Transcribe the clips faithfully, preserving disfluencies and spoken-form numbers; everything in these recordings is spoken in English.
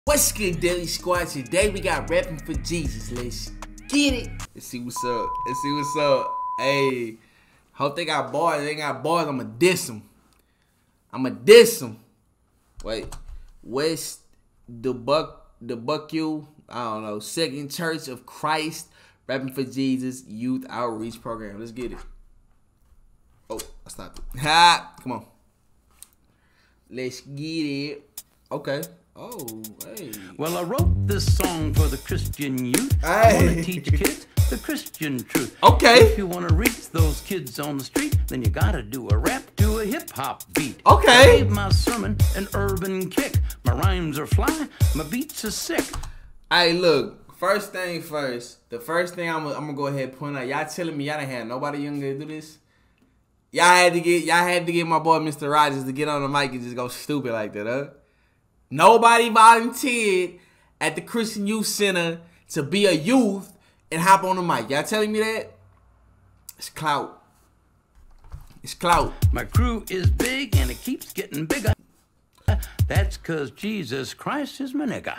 What's good, Daily Squad? Today we got Rapping for Jesus. Let's get it. Let's see what's up. Let's see what's up. Hey, hope they got bars. They ain't got bars. I'ma diss them. I'ma diss them. Wait, West the Buck the Buck you. I don't know. Second Church of Christ Rapping for Jesus Youth Outreach Program. Let's get it. Oh, I stopped it. Ha! Come on. Let's get it. Okay. Oh, hey. Well, I wrote this song for the Christian youth. Hey. I want to teach kids the Christian truth. Okay. If you want to reach those kids on the street, then you got to do a rap to a hip-hop beat. Okay. I gave my sermon an urban kick. My rhymes are fly, my beats are sick. Hey, look. First thing first. The first thing I'm, I'm going to go ahead and point out. Y'all telling me y'all done had nobody younger to do this? Y'all had to get y'all had to get my boy Mister Rogers to get on the mic and just go stupid like that, huh? Nobody volunteered at the Christian Youth Center to be a youth and hop on the mic. Y'all telling me that? It's clout. It's clout. My crew is big and it keeps getting bigger. That's because Jesus Christ is my nigga.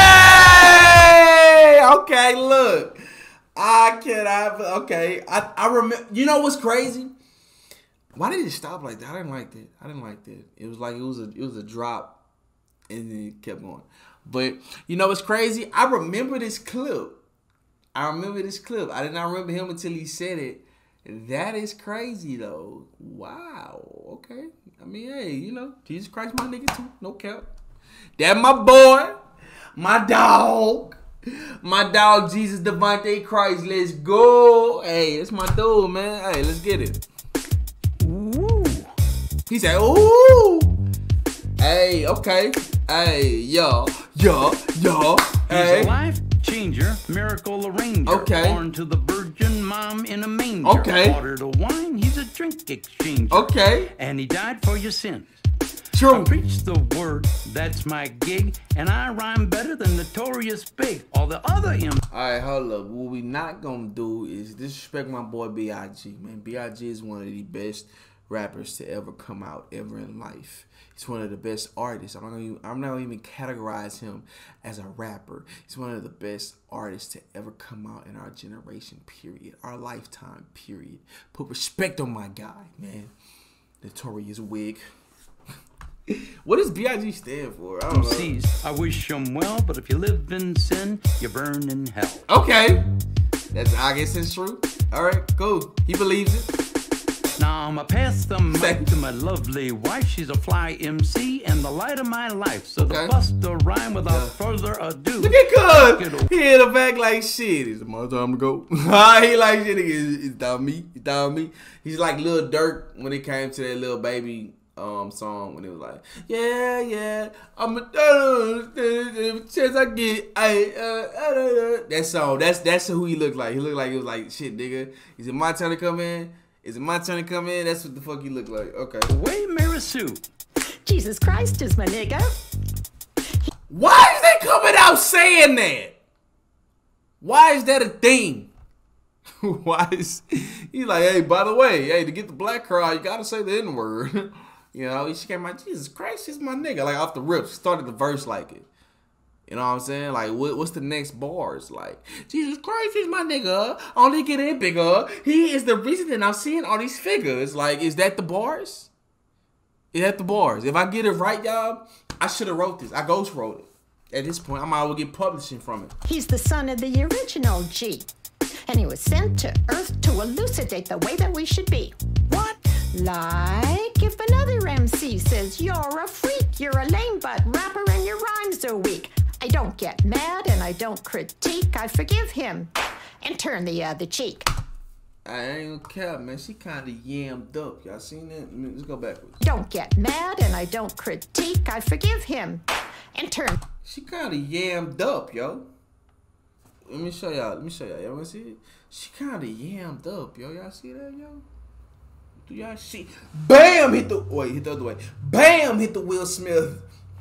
Hey! Okay, look. I cannot. Okay. I, I remember. You know what's crazy? Why did it stop like that? I didn't like that. I didn't like that. It was like it was a it was a drop. And then it kept going. But, you know what's crazy? I remember this clip. I remember this clip. I did not remember him until he said it. That is crazy, though. Wow. Okay. I mean, hey, you know, Jesus Christ, my nigga, too. No cap. That my boy. My dog. My dog, Jesus Devontae Christ. Let's go. Hey, that's my dude, man. Hey, let's get it. Ooh. He said, ooh. Hey, okay. Hey, yo, yo, yo. Hey. He's a life changer, miracle arranger. Okay. Born to the virgin mom in a manger. Okay. Water to wine, he's a drink exchanger. Okay. And he died for your sins. True. I preach the word, that's my gig, and I rhyme better than Notorious Big. All the other M. Alright, hold up. What we not gonna do is disrespect my boy B I G, man. B I G is one of the best rappers to ever come out ever in life. He's one of the best artists. I'm not gonna even, I'm not gonna even categorize him as a rapper. He's one of the best artists to ever come out in our generation, period. Our lifetime, period. Put respect on my guy, man. Notorious Wig. What does B I G stand for? I don't know. Sees, I wish him well, but if you live in sin, you burn in hell. Okay. That's, I guess it's true. Alright, cool. He believes it. Now I'ma pass the mic to my lovely wife. She's a fly M C and the light of my life. So Okay. to bust a rhyme without Yeah. further ado. Look at Cuz. He in the back like shit. It's my time to go. He like shit. It's, it's down me. It's down me. He's like Lil Durk when it came to that Lil Baby um song when it was like, yeah, yeah, I'm a uh, chance I get. I, uh, uh, that song. That's that's who he looked like. He looked like it was like shit, nigga. Is it my turn to come in? Is it my turn to come in? That's what the fuck you look like. Okay. Way Mary Sue. Jesus Christ is my nigga. Why is they coming out saying that? Why is that a thing? Why is he's like, hey, by the way, hey, to get the black crowd, you gotta say the N-word. You know, she came out, Jesus Christ is my nigga. Like off the rip, she started the verse like it. You know what I'm saying? Like, what, what's the next bars? Like, Jesus Christ is my nigga. Only getting bigger. He is the reason that I'm seeing all these figures. Like, is that the bars? Is that the bars? If I get it right, y'all, I should have wrote this. I ghost wrote it. At this point, I might as well get publishing from it. He's the son of the original G. And he was sent to Earth to elucidate the way that we should be. What? Like if another M C says, you're a freak, you're a lame butt rapper and your rhymes are weak. I don't get mad and I don't critique. I forgive him and turn the other cheek. I ain't gonna cap, man. She kind of yammed up. Y'all seen that? Let's go backwards. Don't get mad and I don't critique. I forgive him and turn. She kind of yammed up, yo. Let me show y'all. Let me show y'all. Y'all wanna see it? She kind of yammed up, yo. Y'all see that, yo? Do y'all see? Bam! Hit the wait. Hit the other way. Bam! Hit the Will Smith.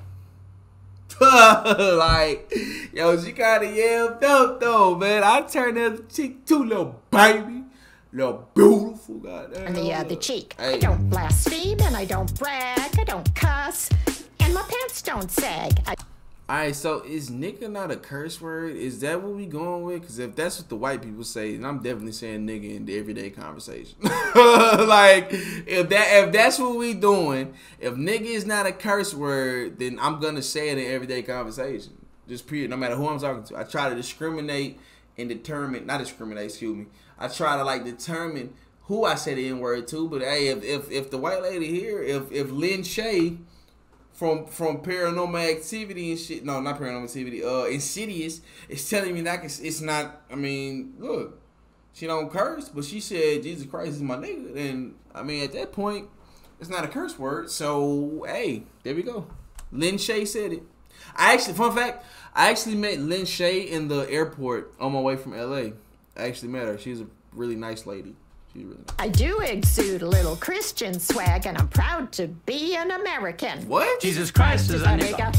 Like, yo, she kind of yammed up though, man. I turned that cheek too, little baby. Little beautiful, goddamn. And the other cheek. Hey. I don't blaspheme and I don't brag. I don't cuss. And my pants don't sag. I Alright, so is nigga not a curse word? Is that what we going with? Because if that's what the white people say, then I'm definitely saying nigga in the everyday conversation. Like, if that if that's what we doing, if nigga is not a curse word, then I'm gonna say it in everyday conversation. Just period. No matter who I'm talking to. I try to discriminate and determine, not discriminate, excuse me. I try to like determine who I say the N-word to. But hey, if if, if the white lady here, if if Lynn Shay From from Paranormal Activity and shit. No, not Paranormal Activity. Uh, Insidious. It's telling me that it's not. I mean, look, she don't curse, but she said Jesus Christ is my nigga. And I mean, at that point, it's not a curse word. So hey, there we go. Lynn Shay said it. I actually, fun fact, I actually met Lynn Shay in the airport on my way from L A. I actually met her. She's a really nice lady. She's really nice. I do exude a little Christian swag, and I'm proud to be an American. What? Jesus Christ is a nigga.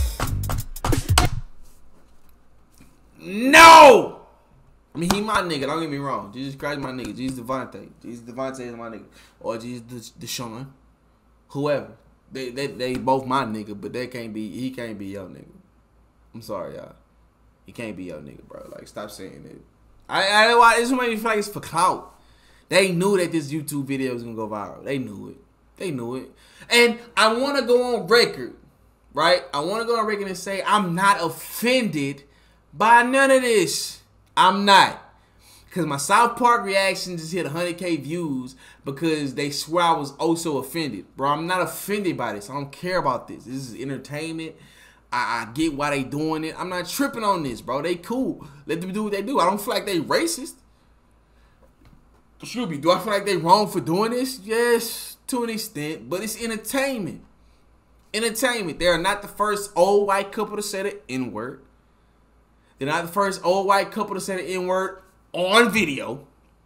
No! I mean, he my nigga. Don't get me wrong. Jesus Christ my nigga. Jesus Devontae. Jesus Devontae is my nigga. Or Jesus Deshaun. Whoever. They, they they both my nigga, but they can't be. He can't be your nigga. I'm sorry, y'all. He can't be your nigga, bro. Like, stop saying it. I I why this made me feel like it's for clout. They knew that this YouTube video was gonna go viral. They knew it. They knew it. And I want to go on record, right? I want to go on record and say I'm not offended by none of this. I'm not. Because my South Park reaction just hit one hundred K views because they swear I was oh so offended. Bro, I'm not offended by this. I don't care about this. This is entertainment. I, I get why they doing it. I'm not tripping on this, bro. They cool. Let them do what they do. I don't feel like they racist. Excuse me. Do I feel like they wrong for doing this? Yes, to an extent. But it's entertainment. Entertainment. They are not the first old white couple to say the N-word. They're not the first old white couple to say the N-word on video.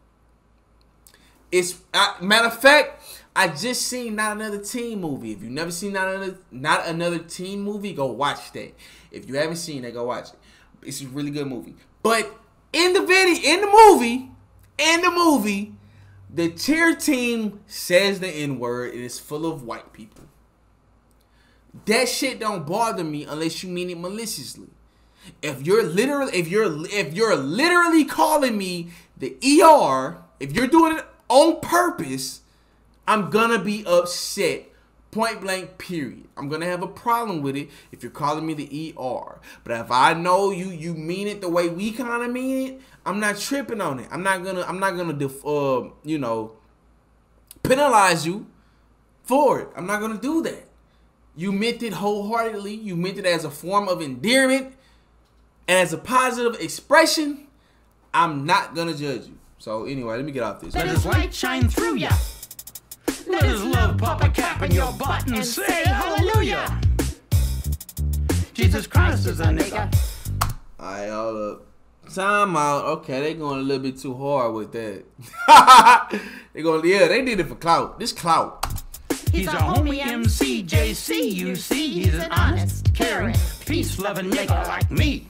It's uh, matter of fact, I just seen Not Another Teen movie. If you've never seen Not Another Not Another Teen movie, go watch that. If you haven't seen it, go watch it. It's a really good movie. But in the video, in the movie, in the movie, the cheer team says the N-word and it's full of white people. That shit don't bother me unless you mean it maliciously. If you're literally, if you're, if you're literally calling me the E R, if you're doing it on purpose, I'm gonna be upset. Point blank, period. I'm gonna have a problem with it if you're calling me the E R. But if I know you, you mean it the way we kind of mean it, I'm not tripping on it. I'm not gonna, I'm not gonna, def, uh, you know, penalize you for it. I'm not gonna do that. You meant it wholeheartedly. You meant it as a form of endearment and as a positive expression. I'm not gonna judge you. So anyway, let me get off this. Let his light shine through ya. Let his love pop a cap in your butt and say hallelujah. Jesus Christ is a nigga. Alright, hold up. Time out. Okay, they going a little bit too hard with that. They going, yeah, they did it for clout. This clout. He's a homie M C J C, you see. He's an honest, caring, peace-loving nigga like me.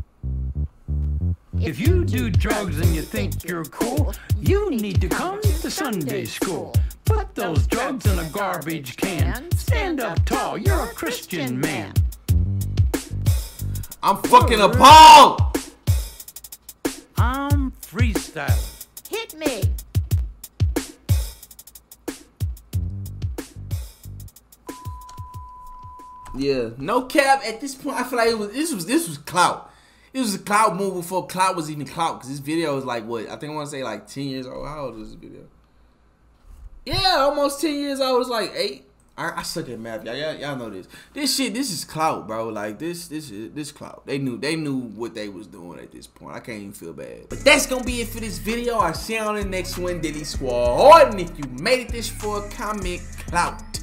If you do drugs and you think you're cool, you need to come to Sunday school. Put those drugs in a garbage can. Stand up tall, you're a Christian man. I'm fucking appalled. I'm freestyling. Hit me. Yeah, no cap. At this point, I feel like it was this was this was clout. It was a clout move before clout was even clout. Because this video was like, what? I think I want to say like ten years old. How old is this video? Yeah, almost ten years old. It's like eight. I, I suck at math. Y'all, y'all, y'all know this. This shit, this is clout, bro. Like, this this is this clout. They knew they knew what they was doing at this point. I can't even feel bad. But that's going to be it for this video. I'll see you on the next one, Diddy Squad. And if you made it this far, comment clout.